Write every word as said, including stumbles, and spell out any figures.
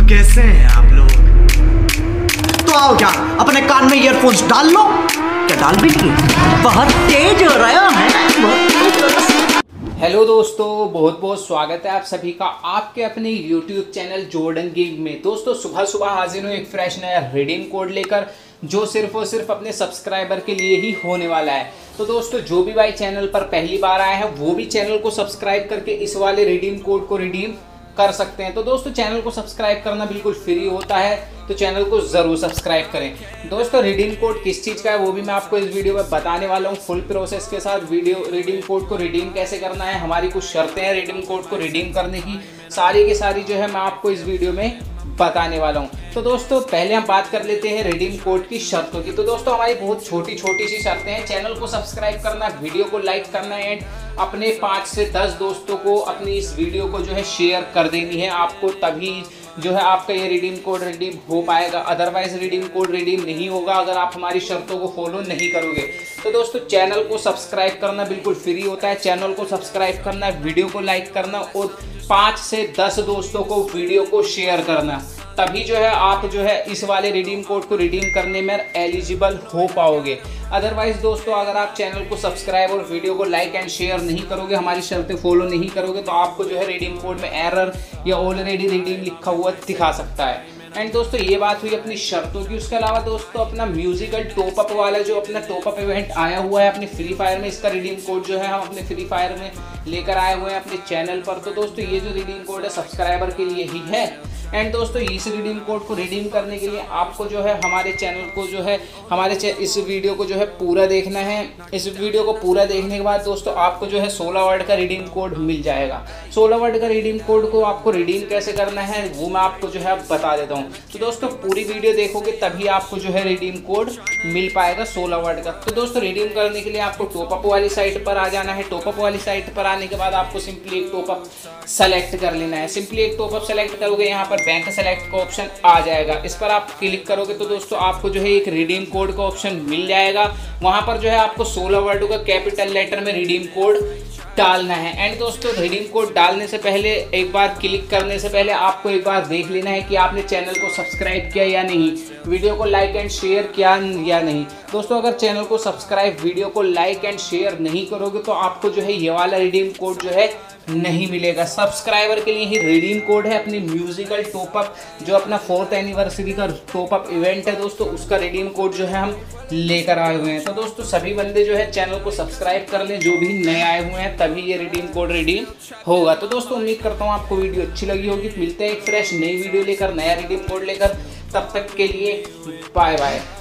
कैसे हैं आप लोग? तो आओ क्या अपने कान में ईयरफोन्स डाल लो। क्या डाल भी नहीं? बहुत तेज हो रहा है। हेलो दोस्तों, बहुत बहुत स्वागत है आप सभी का आपके अपने यूट्यूब चैनल जॉर्डन गेम में। दोस्तों सुबह सुबह हाजिर हूँ एक फ्रेश नया रिडीम कोड लेकर, जो सिर्फ और सिर्फ अपने सब्सक्राइबर के लिए ही होने वाला है। तो दोस्तों जो भी भाई चैनल पर पहली बार आया है वो भी चैनल को सब्सक्राइब करके इस वाले रिडीम कोड को रिडीम कर सकते हैं। तो दोस्तों चैनल को सब्सक्राइब करना बिल्कुल फ्री होता है, तो चैनल को ज़रूर सब्सक्राइब करें। दोस्तों रिडीम कोड किस चीज़ का है वो भी मैं आपको इस वीडियो में बताने वाला हूँ फुल प्रोसेस के साथ। वीडियो रिडीम कोड को रिडीम कैसे करना है, हमारी कुछ शर्तें हैं रिडीम कोड को रिडीम करने की, सारी की सारी जो है मैं आपको इस वीडियो में बताने वाला हूँ। तो दोस्तों पहले हम बात कर लेते हैं रिडीम कोड की शर्तों की। तो दोस्तों हमारी बहुत छोटी छोटी सी शर्तें हैं। चैनल को सब्सक्राइब करना, वीडियो को लाइक करना एंड अपने पाँच से दस दोस्तों को अपनी इस वीडियो को जो है शेयर कर देनी है आपको, तभी जो है आपका ये रिडीम कोड रिडीम हो पाएगा। अदरवाइज रिडीम कोड रिडीम नहीं होगा अगर आप हमारी शर्तों को फॉलो नहीं करोगे। तो दोस्तों चैनल को सब्सक्राइब करना बिल्कुल फ्री होता है। चैनल को सब्सक्राइब करना, वीडियो को लाइक करना और पाँच से दस दोस्तों को वीडियो को शेयर करना, तभी जो है आप जो है इस वाले रिडीम कोड को रिडीम करने में एलिजिबल हो पाओगे। अदरवाइज दोस्तों अगर आप चैनल को सब्सक्राइब और वीडियो को लाइक एंड शेयर नहीं करोगे, हमारी शर्तें फॉलो नहीं करोगे, तो आपको जो है रिडीम कोड में एरर या ऑलरेडी रिडीम लिखा हुआ दिखा सकता है। एंड दोस्तों ये बात हुई अपनी शर्तों की। उसके अलावा दोस्तों अपना म्यूजिकल टॉपअप वाला जो अपना टॉपअप इवेंट आया हुआ है अपने फ्री फायर में, इसका रिडीम कोड जो है हम अपने फ्री फायर में लेकर आए हुए हैं अपने चैनल पर। तो दोस्तों ये जो रिडीम कोड है सब्सक्राइबर के लिए ही है। एंड दोस्तों इस रिडीम कोड को रिडीम करने के लिए आपको जो है हमारे चैनल को जो है हमारे इस वीडियो को जो है पूरा देखना है। इस वीडियो को पूरा देखने के बाद दोस्तों आपको जो है सोलह वर्ड का रिडीम कोड मिल जाएगा। सोलह वर्ड का रिडीम कोड को आपको रिडीम कैसे करना है वो मैं आपको जो है बता देता हूँ। तो दोस्तों पूरी वीडियो देखोगे तभी आपको जो है रिडीम कोड मिल पाएगा सोलह वर्ड का। तो दोस्तों रिडीम करने के लिए आपको टॉपअप वाली साइट पर आ जाना है। टॉपअप वाली साइट पर आने के बाद आपको सिंपली एक टॉपअप सेलेक्ट कर लेना है। सिंपली एक टॉपअप सेलेक्ट करोगे, यहाँ पर बैंक सेलेक्ट का ऑप्शन आ जाएगा, इस पर आप क्लिक करोगे तो दोस्तों आपको जो है एक रिडीम कोड का ऑप्शन मिल जाएगा। वहाँ पर जो है आपको सोलह वर्ड का कैपिटल लेटर में रिडीम कोड डालना है। एंड दोस्तों रिडीम कोड डालने से पहले, एक बार क्लिक करने से पहले आपको एक बार देख लेना है कि आपने चैनल को सब्सक्राइब किया या नहीं, वीडियो को लाइक एंड शेयर किया या नहीं। दोस्तों अगर चैनल को सब्सक्राइब, वीडियो को लाइक एंड शेयर नहीं करोगे तो आपको जो है ये वाला रिडीम कोड जो है नहीं मिलेगा। सब्सक्राइबर के लिए ही रिडीम कोड है। अपनी म्यूजिकल टॉपअप जो अपना फोर्थ एनिवर्सरी का टॉपअप इवेंट है दोस्तों, उसका रिडीम कोड जो है हम लेकर आए हुए हैं। तो दोस्तों सभी बंदे जो है चैनल को सब्सक्राइब कर लें, जो भी नए आए हुए हैं, तभी ये रिडीम कोड रिडीम होगा। तो दोस्तों उम्मीद करता हूँ आपको वीडियो अच्छी लगी होगी। मिलते हैं एक फ्रेश नई वीडियो लेकर, नया रिडीम कोड लेकर। तब तक के लिए बाय बाय।